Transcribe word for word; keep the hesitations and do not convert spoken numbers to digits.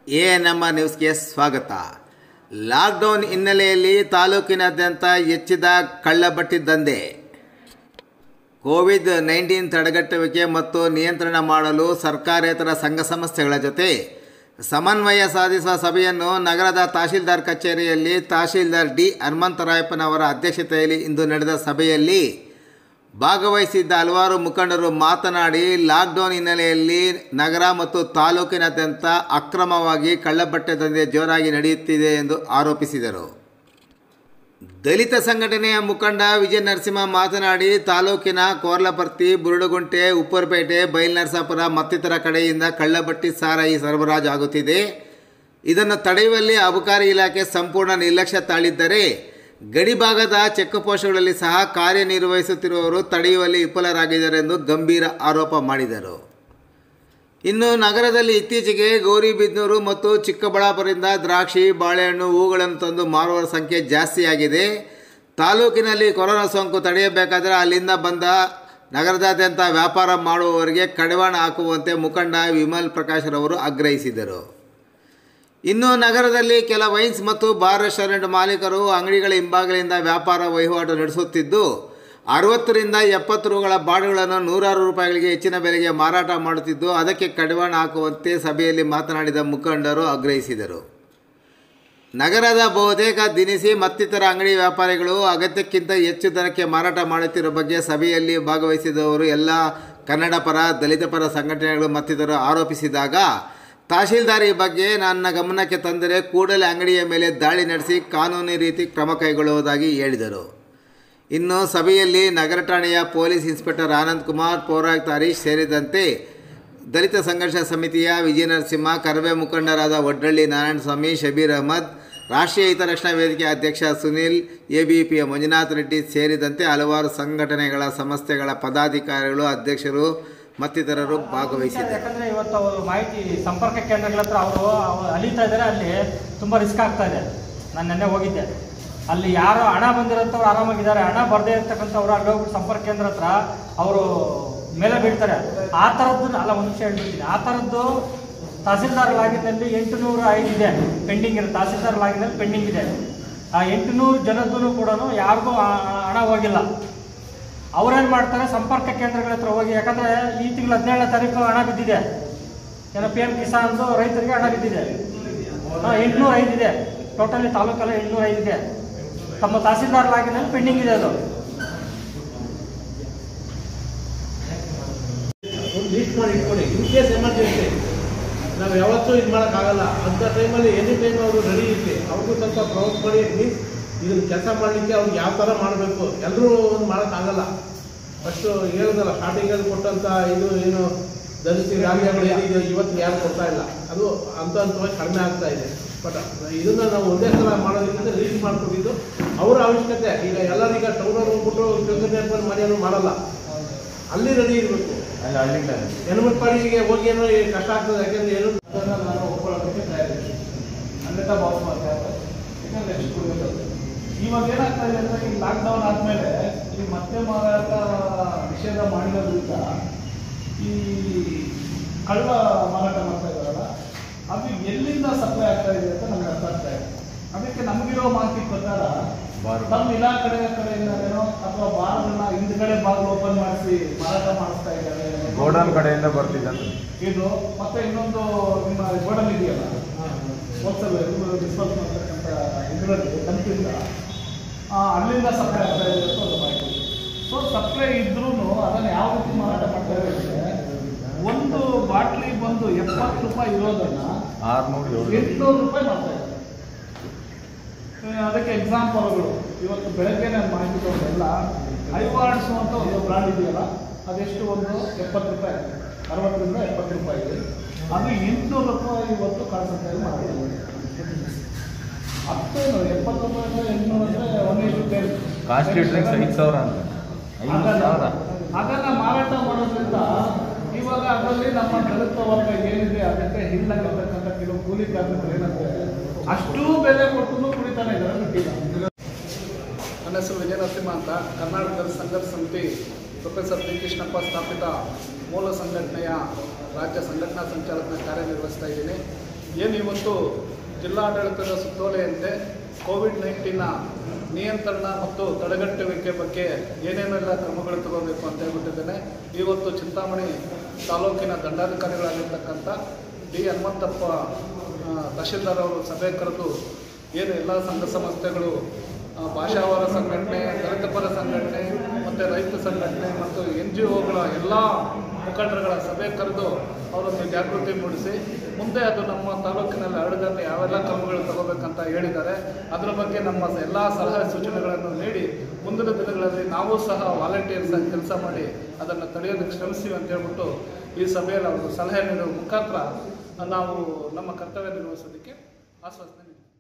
A ನಮ್ಮ ನ್ಯೂಸ್ಗೆ ಸ್ವಾಗತ. ಲಾಕ್ಡೌನ್ ಹಿನ್ನೆಲೆಯಲ್ಲಿ ತಾಲೂಕಿನಾದ್ಯಂತ ಹೆಚ್ಚಿದ ಕಳ್ಳಬಟ್ಟಿ ದಂಧೆ. ಕೋವಿಡ್ ನೈನ್ಟೀನ್ ತಡೆಗಟ್ಟುವಿಕೆ ಮತ್ತು ನಿಯಂತ್ರಣ ಮಾಡಲು ಸರ್ಕಾರೇತರ ಸಂಘ ಸಂಸ್ಥೆಗಳ ಜೊತೆ ಸಮನ್ವಯ ಸಾಧಿಸುವ ಸಭೆಯನ್ನು ನಗರದ ತಹಶೀಲ್ದಾರ್ ಕಚೇರಿಯಲ್ಲಿ ತಹಶೀಲ್ದಾರ್ ಡಿ ಹನುಮಂತರಾಯಪ್ಪನವರ ಅಧ್ಯಕ್ಷತೆಯಲ್ಲಿ ಇಂದು ನಡೆದ ಸಭೆಯಲ್ಲಿ ಭಾಗವಹಿಸಿದ್ದ ಹಲವಾರು ಮುಖಂಡರು ಮಾತನಾಡಿ, ಲಾಕ್ಡೌನ್ ಹಿನ್ನೆಲೆಯಲ್ಲಿ ನಗರ ಮತ್ತು ತಾಲೂಕಿನಾದ್ಯಂತ ಅಕ್ರಮವಾಗಿ ಕಳ್ಳಬಟ್ಟೆ ದಂಧೆ ಜೋರಾಗಿ ನಡೆಯುತ್ತಿದೆ ಎಂದು ಆರೋಪಿಸಿದರು. ದಲಿತ ಸಂಘಟನೆಯ ಮುಖಂಡ ವಿಜಯ ನರಸಿಂಹ ಮಾತನಾಡಿ, ತಾಲೂಕಿನ ಕೋರ್ಲಪರ್ತಿ, ಬುರುಡುಗುಂಟೆ, ಉಪ್ಪರಪೇಟೆ, ಬೈಲ್ನರಸಾಪುರ ಮತ್ತಿತರ ಕಡೆಯಿಂದ ಕಳ್ಳಬಟ್ಟಿ ಸಾರಾಯಿ ಸರಬರಾಜು ಆಗುತ್ತಿದೆ. ಇದನ್ನು ತಡೆಯುವಲ್ಲಿ ಅಬಕಾರಿ ಇಲಾಖೆ ಸಂಪೂರ್ಣ ನಿರ್ಲಕ್ಷ್ಯ ತಾಳಿದ್ದರೆ, ಗಡಿಭಾಗದ ಚೆಕ್ ಪೋಸ್ಟ್ಗಳಲ್ಲಿ ಸಹ ಕಾರ್ಯನಿರ್ವಹಿಸುತ್ತಿರುವವರು ತಡೆಯುವಲ್ಲಿ ವಿಫಲರಾಗಿದ್ದಾರೆ ಎಂದು ಗಂಭೀರ ಆರೋಪ ಮಾಡಿದರು. ಇನ್ನು ನಗರದಲ್ಲಿ ಇತ್ತೀಚೆಗೆ ಗೌರಿಬಿದನೂರು ಮತ್ತು ಚಿಕ್ಕಬಳ್ಳಾಪುರದಿಂದ ದ್ರಾಕ್ಷಿ, ಬಾಳೆಹಣ್ಣು, ಹೂಗಳನ್ನು ತಂದು ಮಾರುವವರ ಸಂಖ್ಯೆ ಜಾಸ್ತಿಯಾಗಿದೆ. ತಾಲೂಕಿನಲ್ಲಿ ಕೊರೋನಾ ಸೋಂಕು ತಡೆಯಬೇಕಾದರೆ ಅಲ್ಲಿಂದ ಬಂದ ನಗರದಾದ್ಯಂತ ವ್ಯಾಪಾರ ಮಾಡುವವರಿಗೆ ಕಡಿವಾಣ ಹಾಕುವಂತೆ ಮುಖಂಡ ವಿಮಲ್ ಪ್ರಕಾಶ್ರವರು ಆಗ್ರಹಿಸಿದರು. ಇನ್ನು ನಗರದಲ್ಲಿ ಕೆಲ ವೈನ್ಸ್ ಮತ್ತು ಬಾರ್ ರೆಸ್ಟೋರೆಂಟ್ ಮಾಲೀಕರು ಅಂಗಡಿಗಳ ಹಿಂಭಾಗದಿಂದ ವ್ಯಾಪಾರ ವಹಿವಾಟು ನಡೆಸುತ್ತಿದ್ದು, ಅರವತ್ತರಿಂದ ಎಪ್ಪತ್ತು ರೂಗಳ ಬಾಡುಗಳನ್ನು ನೂರಾರು ರೂಪಾಯಿಗಳಿಗೆ ಹೆಚ್ಚಿನ ಬೆಲೆಗೆ ಮಾರಾಟ ಮಾಡುತ್ತಿದ್ದು, ಅದಕ್ಕೆ ಕಡಿವಾಣ ಹಾಕುವಂತೆ ಸಭೆಯಲ್ಲಿ ಮಾತನಾಡಿದ ಮುಖಂಡರು ಆಗ್ರಹಿಸಿದರು. ನಗರದ ಬಹುತೇಕ ದಿನಸಿ ಮತ್ತಿತರ ಅಂಗಡಿ ವ್ಯಾಪಾರಿಗಳು ಅಗತ್ಯಕ್ಕಿಂತ ಹೆಚ್ಚು ದರಕ್ಕೆ ಮಾರಾಟ ಮಾಡುತ್ತಿರುವ ಬಗ್ಗೆ ಸಭೆಯಲ್ಲಿ ಭಾಗವಹಿಸಿದವರು ಎಲ್ಲ ಕನ್ನಡ ಪರ, ದಲಿತ ಪರ ಸಂಘಟನೆಗಳು ಮತ್ತಿತರರು ಆರೋಪಿಸಿದಾಗ, ತಹಶೀಲ್ದಾರ್ ಈ ಬಗ್ಗೆ ನನ್ನ ಗಮನಕ್ಕೆ ತಂದರೆ ಕೂಡಲೇ ಅಂಗಡಿಯ ಮೇಲೆ ದಾಳಿ ನಡೆಸಿ ಕಾನೂನು ರೀತಿ ಕ್ರಮ ಕೈಗೊಳ್ಳುವುದಾಗಿ ಹೇಳಿದರು. ಇನ್ನು ಸಭೆಯಲ್ಲಿ ನಗರ ಠಾಣೆಯ ಪೊಲೀಸ್ ಇನ್ಸ್ಪೆಕ್ಟರ್ ಆನಂದ್ ಕುಮಾರ್, ಪೌರಾಯುಕ್ತ ಹರೀಶ್ ಸೇರಿದಂತೆ ದಲಿತ ಸಂಘರ್ಷ ಸಮಿತಿಯ ವಿಜಯ ನರಸಿಂಹ, ಕರವೇ ಮುಖಂಡರಾದ ವಡ್ಡಳ್ಳಿ ನಾರಾಯಣಸ್ವಾಮಿ, ಶಬೀರ್ ಅಹಮದ್, ರಾಷ್ಟ್ರೀಯ ಹಿತರಕ್ಷಣಾ ವೇದಿಕೆ ಅಧ್ಯಕ್ಷ ಸುನಿಲ್, ಎಬಿಪಿಯ ಮಂಜುನಾಥ್ ರೆಡ್ಡಿ ಸೇರಿದಂತೆ ಹಲವಾರು ಸಂಘಟನೆಗಳ ಸಂಸ್ಥೆಗಳ ಪದಾಧಿಕಾರಿಗಳು, ಅಧ್ಯಕ್ಷರು ಮತ್ತಿತರರು ಭಾಗವಹಿಸಿದ್ದಾರೆ. ಯಾಕಂದರೆ ಇವತ್ತು ಅವರು ಮಾಹಿತಿ ಸಂಪರ್ಕ ಕೇಂದ್ರಗಳ ಹತ್ರ ಅವರು ಅಲಿತಾ ಇದ್ದಾರೆ. ಅಲ್ಲಿ ತುಂಬ ರಿಸ್ಕ್ ಆಗ್ತಾ ಇದೆ. ನಾನು ನೆನ್ನೆ ಹೋಗಿದ್ದೆ. ಅಲ್ಲಿ ಯಾರು ಹಣ ಬಂದಿರೋಂಥವ್ರು ಆರಾಮಾಗಿದ್ದಾರೆ, ಹಣ ಬರದೇ ಇರ್ತಕ್ಕಂಥವ್ರು ಅಲ್ಲಿ ಹೋಗ್ಬಿಟ್ಟು ಸಂಪರ್ಕ ಕೇಂದ್ರ ಹತ್ರ ಅವರು ಮೇಲೆ ಬೀಳ್ತಾರೆ. ಆ ಥರದ್ದು ಅಲ್ಲ, ಒಂದು ನಿಮಿಷ ಹೇಳ್ಬಿಡ್ತೀನಿ. ಆ ಥರದ್ದು ತಹಸೀಲ್ದಾರ್ ಲಾಗಿನಲ್ಲಿ ಎಂಟುನೂರ ಐದು ಇದೆ ಪೆಂಡಿಂಗ್ ಇದೆ. ತಹಸೀಲ್ದಾರ್ ಲಾಗಿನಲ್ಲಿ ಪೆಂಡಿಂಗ್ ಇದೆ. ಆ ಎಂಟುನೂರು ಜನದ್ದು ಕೂಡ ಯಾರಿಗೂ ಹಣ ಹೋಗಿಲ್ಲ. ಅವ್ರೇನು ಮಾಡ್ತಾರೆ, ಸಂಪರ್ಕ ಕೇಂದ್ರಗಳ ಹತ್ರ ಹೋಗಿ, ಯಾಕಂದರೆ ಈ ತಿಂಗಳು ಹದಿನೇಳನೇ ತಾರೀಕು ಹಣ ಬಿದ್ದಿದೆ. ಏನೋ ಪಿ ಎಮ್ ಕಿಸಾನ್ದು ರೈತರಿಗೆ ಹಣ ಬಿದ್ದಿದೆ. ಹಾಂ, ಎಂಟುನೂರ ಐದು ಇದೆ ಟೋಟಲಿ ತಾಲೂಕಲ್ಲಿ ಎಂಟುನೂರ ಐದು ಇದೆ. ತಮ್ಮ ತಹಸೀಲ್ದಾರ್ ಲಾಗಿನಲ್ಲಿ ಪೆಂಡಿಂಗ್ ಇದೆ. ಅದು ಲೀಸ್ಟ್ ಮಾಡಿ ಇಟ್ಕೊಳ್ಳಿ. ಇನ್ ಕೇಸ್ ಎಮರ್ಜೆನ್ಸಿ ನಾವು ಯಾವತ್ತೂ ಇದು ಮಾಡೋಕ್ಕಾಗಲ್ಲ. ಅಂಥ ಟೈಮಲ್ಲಿ ಎನಿ ಟೈಮ್ ಅವರು ರೆಡಿ ಇರಲಿ. ಅವ್ರಿಗೂ ಸ್ವಲ್ಪ ಪ್ರವೋಕ್ ಮಾಡಿ ಮೀನ್ಸ್ ಇದನ್ನು ಕೆಲಸ ಮಾಡಲಿಕ್ಕೆ ಅವ್ರಿಗೆ ಯಾವ ಥರ ಮಾಡಬೇಕು ಎಲ್ಲರೂ ಒಂದು ಮಾಡೋಕ್ಕಾಗಲ್ಲ. ಫಸ್ಟು ಹೇಳೋದಲ್ಲ, ಸ್ಟಾರ್ಟಿಂಗಲ್ಲಿ ಕೊಟ್ಟಂಥ ಇದು ಏನು ಧರಿಸಿ ಧಾನ್ಯಗಳು ಏನಿದೆ ಇವತ್ತು ಯಾರು ಕೊಡ್ತಾ ಇಲ್ಲ. ಅದು ಹಂತ ಹಂತವಾಗಿ ಕಡಿಮೆ ಆಗ್ತಾ ಇದೆ. ಬಟ್ ಇದನ್ನು ನಾವು ಒಂದೇ ಸಲ ಮಾಡೋದಕ್ಕಿಂತ ಲೀಸ್ಟ್ ಮಾಡಿಕೊಟ್ಟಿದ್ದು ಅವರ ಅವಶ್ಯಕತೆ. ಈಗ ಎಲ್ಲರೀಗ ಟೌನವ್ರು ಹೋಗ್ಬಿಟ್ಟು ಕೆಲಸ ಏರ್ಪಾಡು ಮಾಡಿ ಏನೂ ಮಾಡಲ್ಲ. ಅಲ್ಲಿ ರೆಡಿ ಇರಬೇಕು. ಹೆಣ್ಮಕ್ಳು ಪಾಡಿಗೆ ಹೋಗಿ ಏನೋ ಕಷ್ಟ ಆಗ್ತದೆ. ಯಾಕೆಂದರೆ ಏನು ನಾನು ಒಪ್ಕೊಳ್ಳೋದಕ್ಕೆ ತಯಾರಿಸಿ ಅನ್ಯತಾ ಬಾಸ್ ಮಾಡ್ತಾರೆ. ಯಾಕಂದರೆ ಎಷ್ಟು ಕೊಡಬೇಕು. ಇವಾಗ ಏನಾಗ್ತಾ ಇದೆ ಅಂದರೆ, ಈ ಲಾಕ್ಡೌನ್ ಆದಮೇಲೆ ಈ ಮತ್ತೆ ಮಾರಾಟ ನಿಷೇಧ ಮಾಡಿರೋದ್ರಿಂದ ಈ ಕಳ್ಳ ಮಾರಾಟ ಮಾಡ್ತಾ ಇದ್ದಾರಲ್ಲ, ಅದು ಎಲ್ಲಿಂದ ಸಪ್ಲೈ ಆಗ್ತಾ ಇದೆ ಅಂತ ನಮ್ಗೆ ಅರ್ಥ ಆಗ್ತಾ ಇದೆ. ಅದಕ್ಕೆ ನಮಗಿರೋ ಮಾಹಿತಿ ಪ್ರಕಾರ ನಮ್ಮ ಇಲಾಖೆ ಕಡೆಯಿಂದನೋ ಅಥವಾ ಬಾರ್ಗಳನ್ನ ಹಿಂದ್ಗಡೆ ಬಾಗಿಲು ಓಪನ್ ಮಾಡಿಸಿ ಮಾರಾಟ ಮಾಡಿಸ್ತಾ ಇದ್ದಾರೆ. ಗೋಡನ್ ಕಡೆಯಿಂದ ಬರ್ತಿದ್ದ ಇದು ಮತ್ತೆ ಇನ್ನೊಂದು ನಿಮ್ಮ ಗೋಡನ್ ಇದೆಯಲ್ಲ, ಹೋಲ್ಸೇಲ್ ಡಿಸ್ಪೋಸ್ ಮಾಡ್ತಕ್ಕಂಥ ಇದರಲ್ಲಿ ಕಂಪ್ನಿಯಿಂದ ಅಲ್ಲಿಂದ ಸಪ್ಲೈ ಆಗ್ತಾ ಇದೆ ಅಂತ ಒಂದು ಮಾಹಿತಿ. ಸೊ ಸಪ್ಲೈ ಇದ್ರೂ ಅದನ್ನು ಯಾವ ರೀತಿ ಮಾರಾಟ ಮಾಡ್ತಾ ಇದ್ದಾರೆ, ಒಂದು ಬಾಟ್ಲಿ ಬಂದು ಎಪ್ಪತ್ತು ರೂಪಾಯಿ ಇರೋದನ್ನು ಆರುನೂರು ಎಂಟುನೂರು ರೂಪಾಯಿ ಮಾಡ್ತಾ ಇದ್ದಾರೆ. ಅದಕ್ಕೆ ಎಕ್ಸಾಂಪಲ್ಗಳು ಇವತ್ತು ಬೆಳಗ್ಗೆ ನಾನು ಮಾಹಿತಿ ತಗೊಂಡೆಲ್ಲ ಐವಾರ್ಡ್ಸು ಅಂತ ಒಂದು ಬ್ರಾಂಡ್ ಇದೆಯಲ್ಲ, ಅದೆಷ್ಟು ಒಂದು ಎಪ್ಪತ್ತು ರೂಪಾಯಿ, ಅರವತ್ತರಿಂದ ಎಪ್ಪತ್ತು ರೂಪಾಯಿ ಇದೆ. ಅದು ಎಂಟುನೂರು ರೂಪಾಯಿ ಇವತ್ತು ಕಾನ್ಸಂಟ್ರೇಟ್ ಮಾಡ್ತಾರೆ. ಹತ್ತೇನು ಎಪ್ಪತ್ತು ರೂಪಾಯಿ ಎಂಟುನೂರು ಅಂದರೆ one eighty ten costly drinks ಐದು ಸಾವಿರ ಅಂತ ಅದನ್ನು ಮಾರಾಟ ಮಾಡೋದ್ರಿಂದ ಇವಾಗ ಅದರಲ್ಲಿ ನಮ್ಮ ದಲಿತ ವರ್ಗ ಏನಿದೆ ಅದಕ್ಕೆ ಹಿಂದಾಗಿರ್ತಕ್ಕಂಥ ಕೆಲವು ಕೂಲಿ ಕಾರ್ಮಿಕರು ಏನಂತೆ ಅಷ್ಟೂ ಬೆಲೆ ಕೊಟ್ಟು ಕುಡಿತಾನೆ ಇದ್ದಾರೆ. ನನ್ನ ಹೆಸರು ವಿಜಯ ನರಸಿಂಹ ಅಂತ. ಕರ್ನಾಟಕದ ಸಂಘರ್ಷ ಸಮಿತಿ ಪ್ರೊಫೆಸರ್ ಪಿ ಕೃಷ್ಣಪ್ಪ ಸ್ಥಾಪಿತ ಮೂಲ ಸಂಘಟನೆಯ ರಾಜ್ಯ ಸಂಘಟನಾ ಸಂಚಾಲಕನ ಕಾರ್ಯನಿರ್ವಹಿಸ್ತಾ ಇದ್ದೀನಿ. ಏನು ಇವತ್ತು ಜಿಲ್ಲಾಡಳಿತದ ಸುತ್ತೋಲೆಯಂತೆ ಕೋವಿಡ್ ನೈನ್ಟೀನ ನಿಯಂತ್ರಣ ಮತ್ತು ತಡೆಗಟ್ಟುವಿಕೆ ಬಗ್ಗೆ ಏನೇನೆಲ್ಲ ಕ್ರಮಗಳು ತಗೋಬೇಕು ಅಂತ ಹೇಳ್ಬಿಟ್ಟಿದ್ದೇನೆ. ಇವತ್ತು ಚಿಂತಾಮಣಿ ತಾಲೂಕಿನ ದಂಡಾಧಿಕಾರಿಗಳಾಗಿರ್ತಕ್ಕಂಥ ಡಿ ಹನುಮಂತಪ್ಪ ತಹಶೀಲ್ದಾರ್ ಅವರು ಸಭೆ ಕರೆದು ಏನು ಎಲ್ಲ ಸಂಘ ಸಂಸ್ಥೆಗಳು, ಭಾಷಾವಾರ ಸಂಘಟನೆ, ದಲಿತ ಪರ ಸಂಘಟನೆ ಮತ್ತು ರೈತ ಸಂಘಟನೆ ಮತ್ತು ಎನ್ ಜಿ ಒಗಳ ಎಲ್ಲ ಮುಖಂಡರುಗಳ ಸಭೆ ಕರೆದು ಅವರನ್ನು ಜಾಗೃತಿ ಮೂಡಿಸಿ ಮುಂದೆ ಅದು ನಮ್ಮ ತಾಲೂಕಿನಲ್ಲಿ ಹರಡದಂತೆ ಯಾವೆಲ್ಲ ಕ್ರಮಗಳು ತಗೋಬೇಕಂತ ಹೇಳಿದ್ದಾರೆ. ಅದರ ಬಗ್ಗೆ ನಮ್ಮ ಎಲ್ಲ ಸಲಹೆ ಸೂಚನೆಗಳನ್ನು ನೀಡಿ ಮುಂದಿನ ದಿನಗಳಲ್ಲಿ ನಾವು ಸಹ ವಾಲಂಟಿಯರ್ಸ್ ಆಗಿ ಕೆಲಸ ಮಾಡಿ ಅದನ್ನು ತಡೆಯೋದಕ್ಕೆ ಶ್ರಮಿಸ್ತೀವಿ ಅಂತ ಹೇಳ್ಬಿಟ್ಟು ಈ ಸಭೆಯಲ್ಲಿ ಅವರು ಸಲಹೆ ನೀಡುವ ಮುಖಾಂತರ ನಾವು ನಮ್ಮ ಕರ್ತವ್ಯ ನಿರ್ವಹಿಸೋದಕ್ಕೆ ಆಶ್ವಾಸನೆ ನೀಡಿದ್ದೀವಿ.